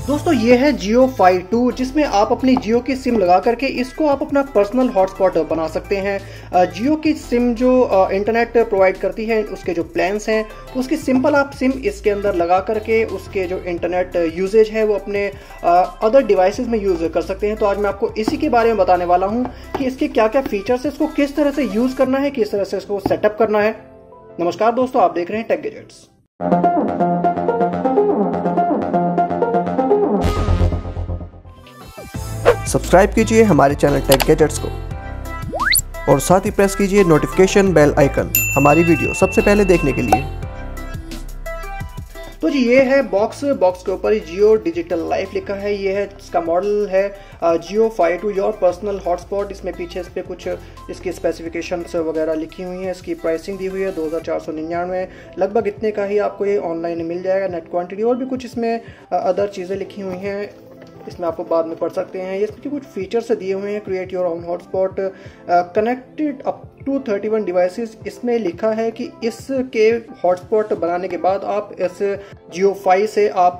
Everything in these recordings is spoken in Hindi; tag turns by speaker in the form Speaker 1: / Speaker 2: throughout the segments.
Speaker 1: दोस्तों ये है जियो फाई 2 जिसमें आप अपनी जियो की सिम लगा करके इसको आप अपना पर्सनल हॉटस्पॉट बना सकते हैं। जियो की सिम जो इंटरनेट प्रोवाइड करती है उसके जो प्लान्स हैं तो उसकी सिंपल आप सिम इसके अंदर लगा करके उसके जो इंटरनेट यूजेज है वो अपने अदर डिवाइसेस में यूज़ कर सकते हैं। तो आज मैं आपको इसी के बारे में बताने वाला हूँ कि इसके क्या क्या फीचर्स है, इसको किस तरह से यूज़ करना है, किस तरह से इसको सेटअप करना है। नमस्कार दोस्तों, आप देख रहे हैं टेक गैजेट्स।
Speaker 2: सब्सक्राइब कीजिए हमारे चैनल टेक गैजेट्स को और साथ ही प्रेस कीजिए नोटिफिकेशन बेल आइकन हमारी वीडियो सबसे पहले देखने के लिए।
Speaker 1: तो जी ये है बॉक्स के ऊपर जियो डिजिटल लाइफ लिखा है। ये है इसका मॉडल है JioFi 2 your personal hotspot. इसमें पीछे इस पर कुछ इसकी स्पेसिफिकेशंस वगैरह लिखी हुई हैं। इसकी प्राइसिंग दी हुई है 2499, लगभग इतने का ही आपको ये ऑनलाइन मिल जाएगा। नेट क्वांटिटी और भी कुछ इसमें अदर चीज़ें लिखी हुई हैं, इसमें आपको बाद में पढ़ सकते हैं। इसमें कुछ फीचर्स दिए हुए हैं। Create your own hotspot, connected up to 31 devices. इसमें लिखा है कि इसके हॉटस्पॉट बनाने के बाद आप इस जियो फाई से आप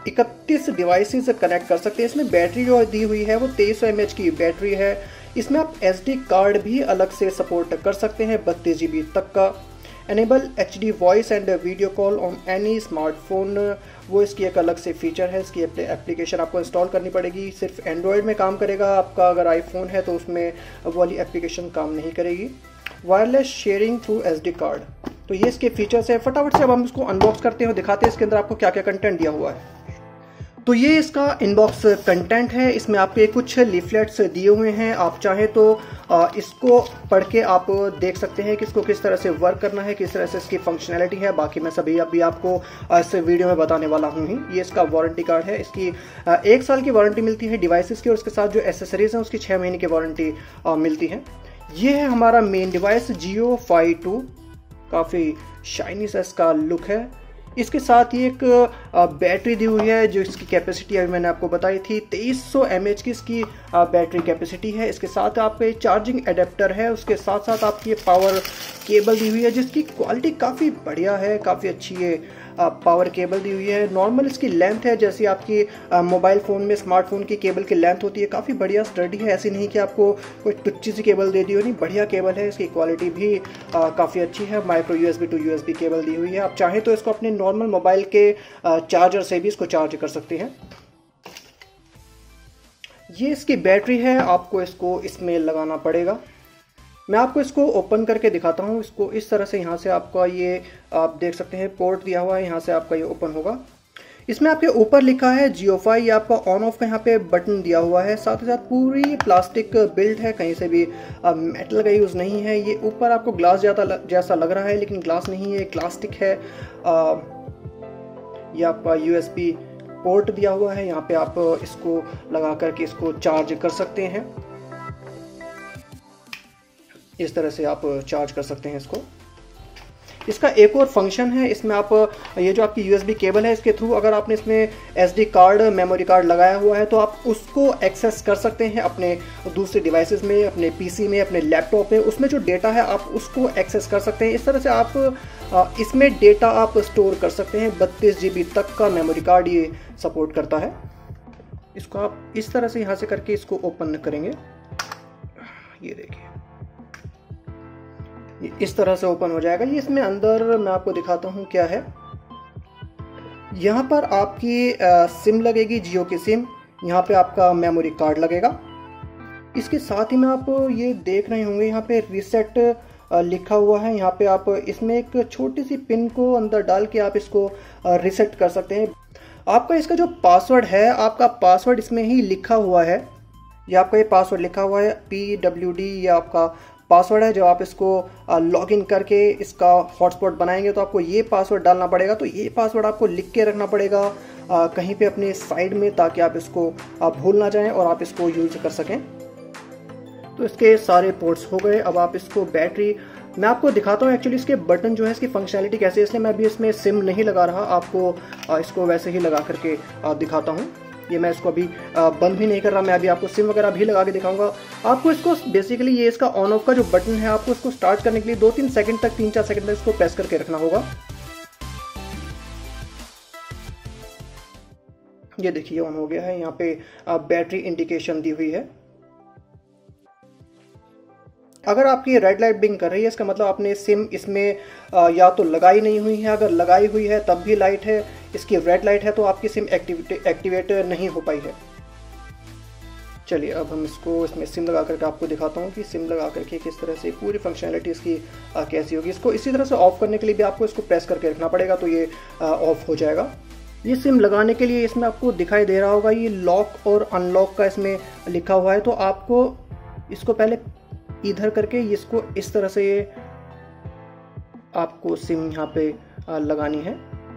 Speaker 1: 31 डिवाइसेस कनेक्ट कर सकते हैं। इसमें बैटरी जो दी हुई है वो 2300 mAh की बैटरी है। इसमें आप SD कार्ड भी अलग से सपोर्ट कर सकते हैं 32 GB तक का। Enable HD voice and video call on any smartphone, वो इसकी एक अलग से फीचर है। इसकी एप्लीकेशन आपको इंस्टॉल करनी पड़ेगी, सिर्फ एंड्रॉयड में काम करेगा। आपका अगर आईफोन है तो उसमें वो वाली एप्लीकेशन काम नहीं करेगी। Wireless sharing through SD card, तो ये इसके फीचर्स है। फटाफट से अब हम इसको अनबॉक्स करते हैं, दिखाते हैं इसके अंदर आपको क्या क्या कंटेंट दिया हुआ है। तो ये इसका इनबॉक्स कंटेंट है। इसमें आपके कुछ लीफलेट्स दिए हुए हैं। आप चाहें तो इसको पढ़ के आप देख सकते हैं कि इसको किस तरह से वर्क करना है, किस तरह से इसकी फंक्शनैलिटी है। बाकी मैं सभी अभी आपको इस वीडियो में बताने वाला हूँ ही। ये इसका वारंटी कार्ड है। इसकी 1 साल की वारंटी मिलती है डिवाइसेस की, और इसके साथ जो एसेसरीज हैं उसकी 6 महीने की वारंटी मिलती है। ये है हमारा मेन डिवाइस जियो फाई 2। काफ़ी शाइनी सा इसका लुक है। इसके साथ ही एक बैटरी दी हुई है, जो इसकी कैपेसिटी अभी मैंने आपको बताई थी 2300 mAh की इसकी बैटरी कैपेसिटी है। इसके साथ आपका चार्जिंग एडेप्टर है। उसके साथ साथ आपकी ये पावर केबल दी हुई है जिसकी क्वालिटी काफ़ी बढ़िया है, काफ़ी अच्छी ये पावर केबल दी हुई है। नॉर्मल इसकी लेंथ है जैसी आपकी मोबाइल फ़ोन में स्मार्टफोन की केबल की लेंथ होती है, काफ़ी बढ़िया स्टडी है। ऐसी नहीं कि आपको कोई टुच्ची सी केबल दे दी हो, नहीं, बढ़िया केबल है। इसकी क्वालिटी भी काफ़ी अच्छी है। Micro USB to USB cable दी हुई है। आप चाहें तो इसको अपने नॉर्मल मोबाइल के चार्जर से भी इसको चार्ज कर सकते हैं। ये इसकी बैटरी है, आपको इसको इसमें लगाना पड़ेगा। मैं आपको इसको ओपन करके दिखाता हूँ। इसको इस तरह से यहाँ से आपका ये आप देख सकते हैं पोर्ट दिया हुआ है, यहाँ से आपका ये ओपन होगा। इसमें आपके ऊपर लिखा है जियो फाई, ये आपका ऑन ऑफ का यहाँ पे बटन दिया हुआ है। साथ ही साथ पूरी प्लास्टिक बिल्ड है, कहीं से भी मेटल का यूज़ नहीं है। ये ऊपर आपको ग्लास जैसा लग रहा है लेकिन ग्लास नहीं है, प्लास्टिक है। ये आपका USB पोर्ट दिया हुआ है, यहाँ पे आप इसको लगा करके इसको चार्ज कर सकते हैं। इस तरह से आप चार्ज कर सकते हैं इसको। इसका एक और फंक्शन है, इसमें आप ये जो आपकी USB केबल है इसके थ्रू अगर आपने इसमें SD कार्ड, मेमोरी कार्ड लगाया हुआ है तो आप उसको एक्सेस कर सकते हैं अपने दूसरे डिवाइसेस में, अपने PC में, अपने लैपटॉप में। उसमें जो डेटा है आप उसको एक्सेस कर सकते हैं। इस तरह से आप इसमें डेटा आप स्टोर कर सकते हैं। 32 GB तक का मेमोरी कार्ड ये सपोर्ट करता है। इसको आप इस तरह से यहाँ से करके इसको ओपन करेंगे, ये देखिए इस तरह से ओपन हो जाएगा। ये इसमें अंदर मैं आपको दिखाता हूँ क्या है। यहाँ पर आपकी सिम लगेगी, जियो की सिम। यहाँ पे आपका मेमोरी कार्ड लगेगा। इसके साथ ही में आप ये देख रहे होंगे यहाँ पे रीसेट लिखा हुआ है। यहाँ पे आप इसमें एक छोटी सी पिन को अंदर डाल के आप इसको रीसेट कर सकते हैं। आपका इसका जो पासवर्ड है, आपका पासवर्ड इसमें ही लिखा हुआ है। ये आपका ये पासवर्ड लिखा हुआ है PWD, ये आपका पासवर्ड है। जब आप इसको लॉगिन करके इसका हॉटस्पॉट बनाएंगे तो आपको ये पासवर्ड डालना पड़ेगा। तो ये पासवर्ड आपको लिख के रखना पड़ेगा कहीं पे अपने साइड में, ताकि आप इसको भूल ना जाएं और आप इसको यूज कर सकें। तो इसके सारे पोर्ट्स हो गए। अब आप इसको बैटरी मैं आपको दिखाता हूँ एक्चुअली इसके बटन जो है इसकी फंक्शनैलिटी कैसे है। इसलिए मैं अभी इसमें सिम नहीं लगा रहा, आपको इसको वैसे ही लगा करके दिखाता हूँ। ये मैं इसको अभी बंद भी नहीं कर रहा, मैं अभी आपको सिम वगैरह भी लगा के दिखाऊंगा। आपको इसको बेसिकली ये इसका ऑन ऑफ का जो बटन है, आपको इसको स्टार्ट करने के लिए 2-3 सेकंड तक 3-4 सेकंड तक इसको प्रेस करके रखना होगा। ये देखिए ऑन हो गया है। यहाँ पे बैटरी इंडिकेशन दी हुई है। अगर आपकी रेड लाइट ब्लिंक कर रही है इसका मतलब आपने सिम इसमें या तो लगाई नहीं हुई है। अगर लगाई हुई है तब भी लाइट है, इसकी रेड लाइट है तो आपकी सिम एक्टिवेट नहीं हो पाई है। चलिए अब हम इसमें सिम लगा करके आपको दिखाता हूँ कि सिम लगा करके किस तरह से पूरी फंक्शनैलिटी इसकी कैसी होगी। इसको इसी तरह से ऑफ करने के लिए भी आपको इसको प्रेस करके रखना पड़ेगा तो ये ऑफ हो जाएगा। ये सिम लगाने के लिए इसमें आपको दिखाई दे रहा होगा ये लॉक और अनलॉक का इसमें लिखा हुआ है। तो आपको इसको पहले इधर करके इसको इस तरह से आपको सिम यहाँ पे लगानी है।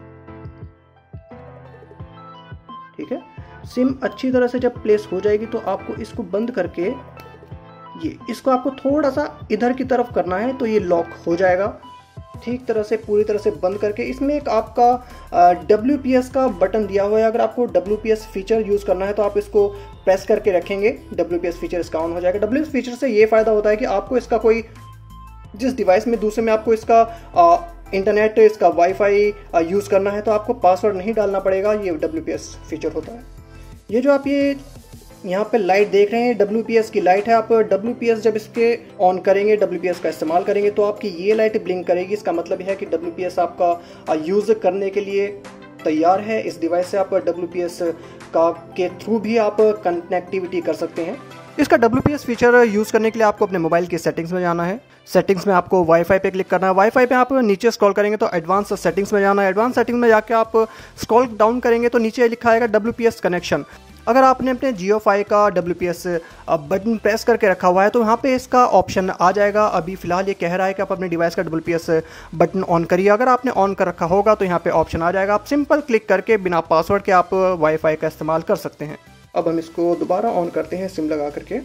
Speaker 1: ठीक है, सिम अच्छी तरह से जब प्लेस हो जाएगी तो आपको इसको बंद करके इसको आपको थोड़ा सा इधर की तरफ करना है तो ये लॉक हो जाएगा। ठीक तरह से पूरी तरह से बंद करके इसमें एक आपका WPS का बटन दिया हुआ है। अगर आपको WPS फीचर यूज़ करना है तो आप इसको प्रेस करके रखेंगे, WPS फीचर इसका ऑन हो जाएगा। WPS फीचर से ये फ़ायदा होता है कि आपको इसका कोई जिस डिवाइस में दूसरे में आपको इसका इंटरनेट, इसका वाईफाई यूज़ करना है तो आपको पासवर्ड नहीं डालना पड़ेगा। ये WPS फीचर होता है। ये जो आप ये यहाँ पे लाइट देख रहे हैं WPS की लाइट है। आप WPS जब इसके ऑन करेंगे, WPS का इस्तेमाल करेंगे तो आपकी ये लाइट ब्लिंक करेगी। इसका मतलब है कि WPS आपका यूज़ करने के लिए तैयार है। इस डिवाइस से आप WPS के थ्रू भी आप कनेक्टिविटी कर सकते हैं। इसका WPS फीचर यूज़ करने के लिए आपको अपने मोबाइल की सेटिंग्स में जाना है। सेटिंग्स में आपको वाईफाई पे क्लिक करना है। वाईफाई पे आप नीचे स्क्रॉल करेंगे तो एडवांस सेटिंग्स में जाना है। एडवांस सेटिंग्स में जाके आप स्क्रॉल डाउन करेंगे तो नीचे लिखा आएगा WPS कनेक्शन। अगर आपने अपने JioFi का WPS बटन प्रेस करके रखा हुआ है तो यहाँ पे इसका ऑप्शन आ जाएगा। अभी फ़िलहाल ये कह रहा है कि आप अपने डिवाइस का WPS बटन ऑन करिए। अगर आपने ऑन कर रखा होगा तो यहाँ पे ऑप्शन आ जाएगा। आप सिंपल क्लिक करके बिना पासवर्ड के आप वाईफाई का इस्तेमाल कर सकते हैं। अब हम इसको दोबारा ऑन करते हैं सिम लगा करके।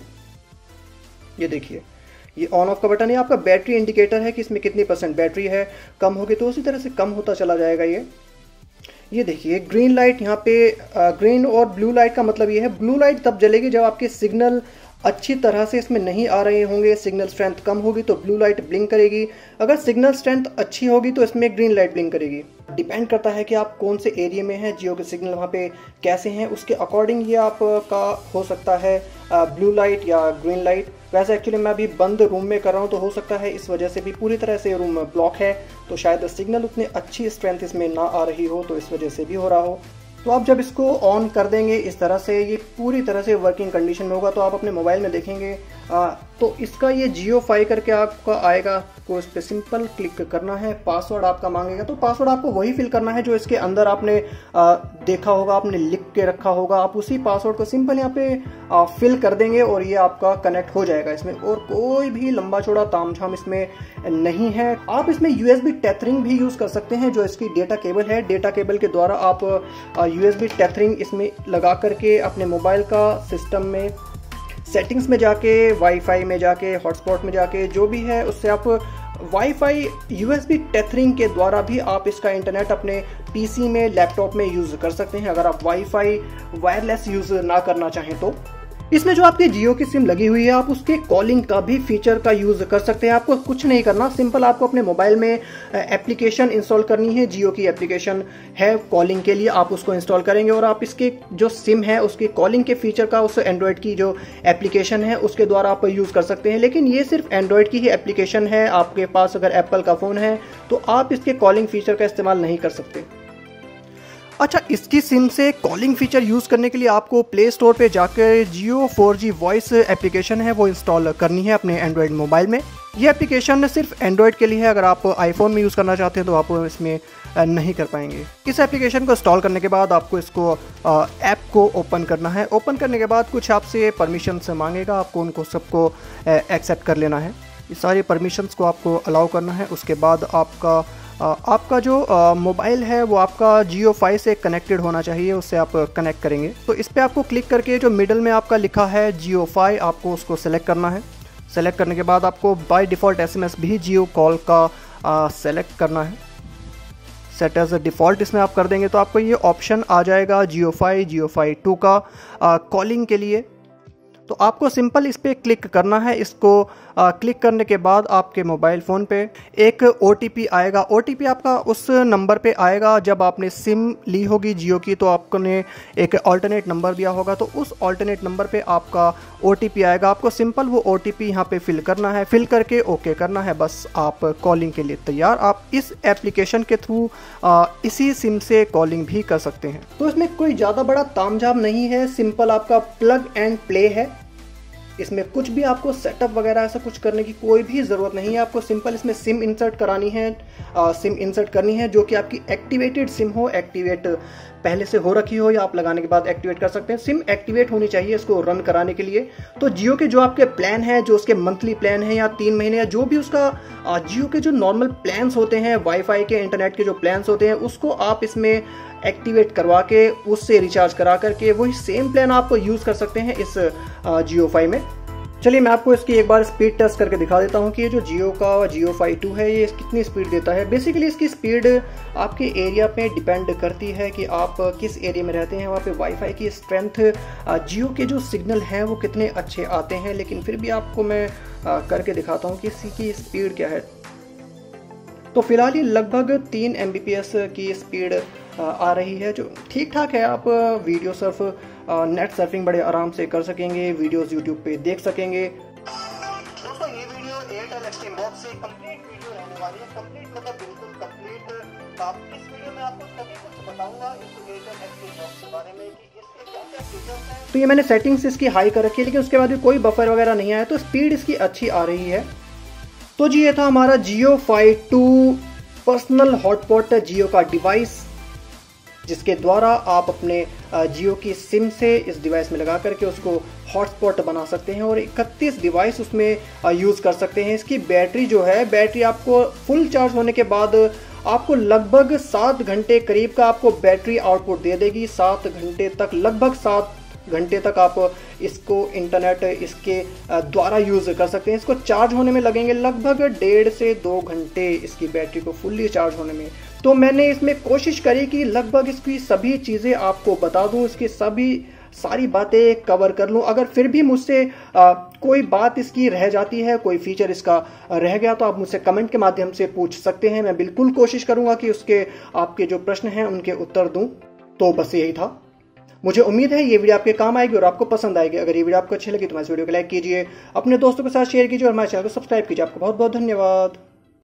Speaker 1: ये देखिए ये ऑन ऑफ का बटन है। आपका बैटरी इंडिकेटर है कि इसमें कितनी % बैटरी है। कम होगी तो उसी तरह से कम होता चला जाएगा। ये देखिए ग्रीन लाइट, यहाँ पे ग्रीन और ब्लू लाइट का मतलब ये है ब्लू लाइट तब जलेगी जब आपके सिग्नल अच्छी तरह से इसमें नहीं आ रहे होंगे, सिग्नल स्ट्रेंथ कम होगी तो ब्लू लाइट ब्लिंक करेगी। अगर सिग्नल स्ट्रेंथ अच्छी होगी तो इसमें ग्रीन लाइट ब्लिंक करेगी। डिपेंड करता है कि आप कौन से एरिया में हैं, जियो के सिग्नल वहाँ पे कैसे हैं, उसके अकॉर्डिंग ये आपका हो सकता है ब्लू लाइट या ग्रीन लाइट। वैसे एक्चुअली मैं अभी बंद रूम में कर रहा हूँ तो हो सकता है इस वजह से भी पूरी तरह से रूम ब्लॉक है तो शायद सिग्नल उतनी अच्छी स्ट्रेंथ इसमें ना आ रही हो, तो इस वजह से भी हो रहा हो। तो आप जब इसको ऑन कर देंगे इस तरह से ये पूरी तरह से वर्किंग कंडीशन में होगा तो आप अपने मोबाइल में देखेंगे तो इसका ये JioFi करके आपका आएगा। को इस पर सिंपल क्लिक करना है। पासवर्ड आपका मांगेगा तो पासवर्ड आपको वही फिल करना है जो इसके अंदर आपने देखा होगा, आपने लिख के रखा होगा। आप उसी पासवर्ड को सिंपल यहाँ पे फिल कर देंगे और ये आपका कनेक्ट हो जाएगा इसमें। और कोई भी लंबा चौड़ा तामझाम इसमें नहीं है। आप इसमें USB टेथरिंग भी यूज़ कर सकते हैं। जो इसकी डेटा केबल है, डेटा केबल के द्वारा आप USB टेथरिंग इसमें लगा करके अपने मोबाइल का सिस्टम में सेटिंग्स में जाके, वाईफाई में जाके, हॉटस्पॉट में जाके, जो भी है उससे आप वाईफाई USB टेथरिंग के द्वारा भी आप इसका इंटरनेट अपने PC में, लैपटॉप में यूज़ कर सकते हैं। अगर आप वाईफाई वायरलेस यूज़ ना करना चाहें तो इसमें जो आपकी जियो की सिम लगी हुई है आप उसके कॉलिंग का भी फीचर का यूज़ कर सकते हैं। आपको कुछ नहीं करना, सिंपल आपको अपने मोबाइल में एप्लीकेशन इंस्टॉल करनी है। जियो की एप्लीकेशन है कॉलिंग के लिए, आप उसको इंस्टॉल करेंगे और आप इसके जो सिम है उसके कॉलिंग के फीचर का उस एंड्रॉयड की जो एप्लीकेशन है उसके द्वारा आप यूज़ कर सकते हैं। लेकिन ये सिर्फ एंड्रॉयड की ही एप्लीकेशन है। आपके पास अगर एप्पल का फ़ोन है तो आप इसके कॉलिंग फीचर का इस्तेमाल नहीं कर सकते। अच्छा, इसकी सिम से कॉलिंग फीचर यूज़ करने के लिए आपको प्ले स्टोर पे जाकर जियो 4G वॉइस एप्लीकेशन है वो इंस्टॉल करनी है अपने एंड्रॉयड मोबाइल में। ये एप्लीकेशन सिर्फ एंड्रॉयड के लिए है। अगर आप आईफोन में यूज़ करना चाहते हैं तो आप इसमें नहीं कर पाएंगे। इस एप्लीकेशन को इंस्टॉल करने के बाद आपको इसको ऐप को ओपन करना है। ओपन करने के बाद कुछ आपसे परमिशंस मांगेगा, आपको उनको सबको एक्सेप्ट कर लेना है। ये सारी परमिशंस को आपको अलाउ करना है। उसके बाद आपका जो मोबाइल है वो आपका JioFi से कनेक्टेड होना चाहिए, उससे आप कनेक्ट करेंगे। तो इस पर आपको क्लिक करके जो मिडल में आपका लिखा है JioFi, आपको उसको सेलेक्ट करना है। सेलेक्ट करने के बाद आपको बाय डिफ़ॉल्ट SMS भी जियो कॉल का सेलेक्ट करना है। सेट एज डिफ़ॉल्ट इसमें आप कर देंगे तो आपको ये ऑप्शन आ जाएगा JioFi 2 का कॉलिंग के लिए। तो आपको सिंपल इस पर क्लिक करना है। इसको क्लिक करने के बाद आपके मोबाइल फ़ोन पे एक OTP आएगा। OTP आपका उस नंबर पे आएगा जब आपने सिम ली होगी जियो की, तो आपने एक ऑल्टरनेट नंबर दिया होगा, तो उस ऑल्टरनेट नंबर पे आपका OTP आएगा। आपको सिंपल वो OTP यहाँ पे फिल करना है, फिल करके ओके करना है, बस आप कॉलिंग के लिए तैयार। आप इस एप्लीकेशन के थ्रू इसी सिम से कॉलिंग भी कर सकते हैं। तो इसमें कोई ज़्यादा बड़ा तामझाम नहीं है, सिंपल आपका प्लग एंड प्ले है। इसमें कुछ भी आपको सेटअप वगैरह ऐसा कुछ करने की कोई भी ज़रूरत नहीं है। आपको सिंपल इसमें सिम इंसर्ट करानी है, सिम इंसर्ट करनी है जो कि आपकी एक्टिवेटेड सिम हो, एक्टिवेट पहले से हो रखी हो या आप लगाने के बाद एक्टिवेट कर सकते हैं। सिम एक्टिवेट होनी चाहिए इसको रन कराने के लिए। तो जियो के जो आपके प्लान है, जो उसके मंथली प्लान है या 3 महीने या जो भी उसका जियो के जो नॉर्मल प्लान्स होते हैं, वाईफाई के इंटरनेट के जो प्लान्स होते हैं, उसको आप इसमें एक्टिवेट करवा के उससे रिचार्ज करा करके वही सेम प्लान आप यूज़ कर सकते हैं इस जियो फाई में। चलिए मैं आपको इसकी एक बार स्पीड टेस्ट करके दिखा देता हूँ कि ये जो जियो का जियो फाई 2 है ये कितनी स्पीड देता है। बेसिकली इसकी स्पीड आपके एरिया पे डिपेंड करती है कि आप किस एरिया में रहते हैं, वहाँ पे वाईफाई की स्ट्रेंथ, जियो के जो सिग्नल हैं वो कितने अच्छे आते हैं। लेकिन फिर भी आपको मैं करके दिखाता हूँ कि इसकी स्पीड क्या है। तो फिलहाल ये लगभग 3 Mbps की स्पीड आ रही है, जो ठीक ठाक है। आप वीडियो सर्फ, नेट सर्फिंग बड़े आराम से कर सकेंगे, वीडियोस यूट्यूब पे देख सकेंगे। दोस्तों ये वीडियो एयरटेल एक्सट्रीम बॉक्स से कंप्लीट वीडियो रहने वाली है, कंप्लीट मतलब बिल्कुल कंप्लीट। आप इस वीडियो में आपको सभी कुछ बताऊंगा इस एयरटेल एक्सट्रीम बॉक्स के बारे में कि इसके क्या क्या फीचर्स हैं। तो ये मैंने सेटिंग्स इसकी हाई कर रखी है, लेकिन उसके बाद भी कोई बफर वगैरह नहीं आया, तो स्पीड इसकी अच्छी आ रही है। तो जी ये था हमारा JioFi 2 personal hotspot Jio का डिवाइस, जिसके द्वारा आप अपने जियो की सिम से इस डिवाइस में लगा करके उसको हॉटस्पॉट बना सकते हैं और 31 डिवाइस उसमें यूज़ कर सकते हैं। इसकी बैटरी जो है, बैटरी आपको फुल चार्ज होने के बाद आपको लगभग 7 घंटे करीब का आपको बैटरी आउटपुट दे देगी। 7 घंटे तक, लगभग 7 घंटे तक आप इसको इंटरनेट इसके द्वारा यूज़ कर सकते हैं। इसको चार्ज होने में लगेंगे लगभग 1.5 से 2 घंटे इसकी बैटरी को फुल्ली चार्ज होने में। तो मैंने इसमें कोशिश करी कि लगभग इसकी सभी चीज़ें आपको बता दूं, इसकी सारी बातें कवर कर लूं। अगर फिर भी मुझसे कोई बात इसकी रह जाती है, कोई फीचर इसका रह गया, तो आप मुझसे कमेंट के माध्यम से पूछ सकते हैं। मैं बिल्कुल कोशिश करूंगा कि उसके आपके जो प्रश्न हैं उनके उत्तर दूं। तो बस यही था। मुझे उम्मीद है ये वीडियो आपके काम आएगी और आपको पसंद आएगी। अगर ये वीडियो आपको अच्छी लगी तो हमारे वीडियो को लाइक कीजिए, अपने दोस्तों के साथ शेयर कीजिए और हमारे चैनल को सब्सक्राइब कीजिए। आपको बहुत बहुत धन्यवाद।